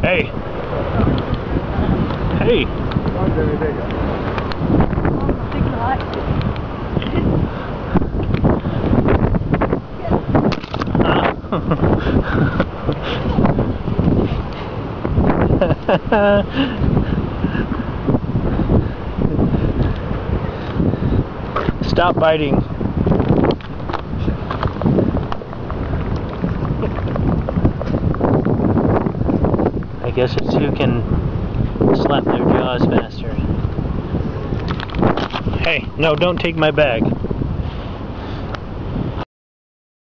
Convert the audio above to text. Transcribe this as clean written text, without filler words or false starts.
Hey. Hey. Stop biting. I guess it's who can slap their jaws faster. Hey, no, don't take my bag.